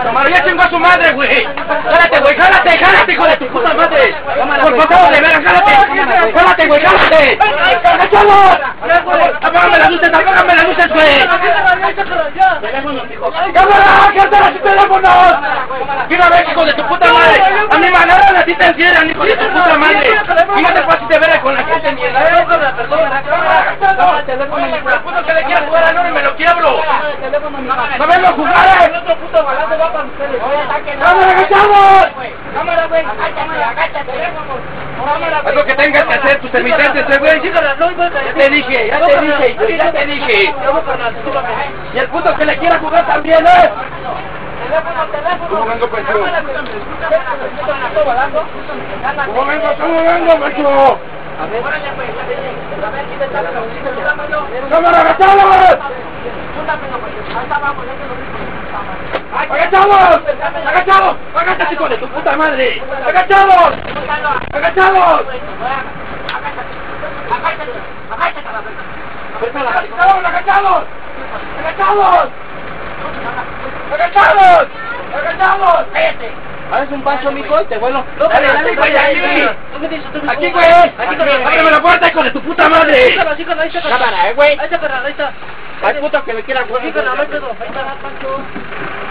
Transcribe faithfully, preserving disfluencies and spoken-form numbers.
Cámara, ya chingó a su madre, güey. Jálate, güey, jálate, jálate, hijo de tu puta madre. Por favor, de veras, jálate. Jálate, güey, jálate. ¡Chavos! Apágame las luces, apágame las luces, güey. ¡Cámara, cártela sus teléfonos! ¡Mira, ve, hijo de tu puta madre! ¡A mí me agarran, a ti te encierran, hijo de tu puta madre! ¡Y no te pases de veras con la gente mierda! ¡El puto que le quiera jugar al oro y me lo quiebro! ¡No vengo a jugar! ¡El otro puto balazo va para ustedes! ¡Cámara, agachamos! ¡Cámara, güey! ¡Agáchate, agáchate! Haz lo que tengas que hacer, tus emitentes, güey. Ya te dije, ya te dije, güey, ya te dije. Y el puto que le quiera jugar también, ¿eh? ¿Cómo vengo, Pancho? ¿Cómo vengo, cómo vengo, Pancho? ¡Cámara, agachamos! ¡Agachamos! ¡Agachamos! ¡Agáchate, hijo de tu puta madre! ¡Agachamos! ¡Agachamos! ¡Agachamos! ¡Agachamos! ¡Agachamos! ¡Agachamos! ¡Agachamos! ¡Cállate! ¿Haces un paso, mijo? Y te vuelo. ¡Dale, dale, güey, ahí! ¡Aquí, güey! ¡Ábreme la puerta, hijo de tu puta madre! ¡Cámara, eh, güey! ¡Hay puto que me quiera jugar!